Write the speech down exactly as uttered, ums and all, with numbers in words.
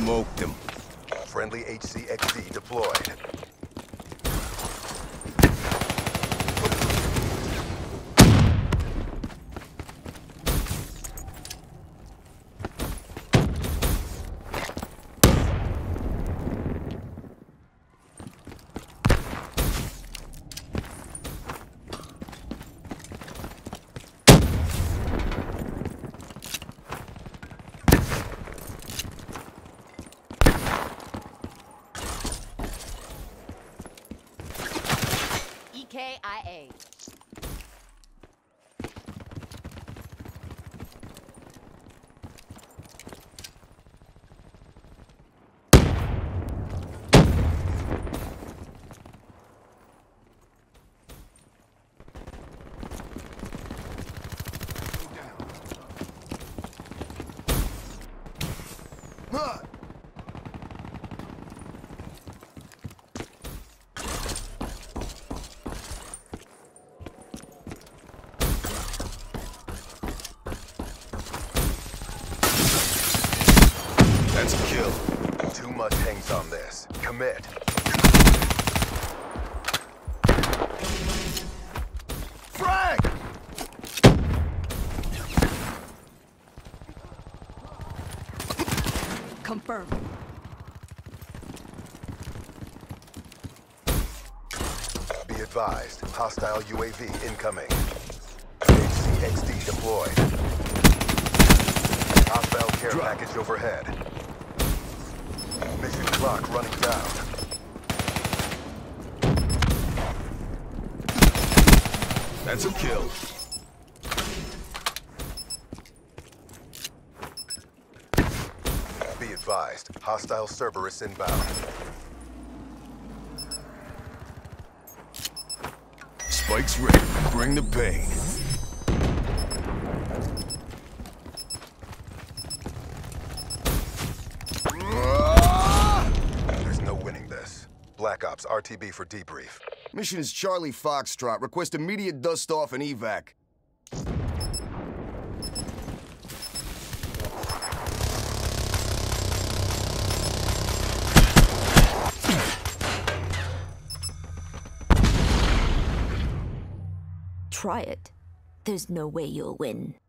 Smoked him. Friendly H C X D deployed. K I A. That's a kill. Too much hangs on this. Commit. Frag! Confirm. Be advised. Hostile U A V incoming. H C X D deployed. Hostile care Drop. package overhead. Mission clock running down. That's a kill. Be advised. Hostile Cerberus inbound. Spike's ready. Bring the pain. There's no winning this. Black Ops R T B for debrief. Mission is Charlie Foxtrot. Request immediate dust-off and evac. Try it. There's no way you'll win.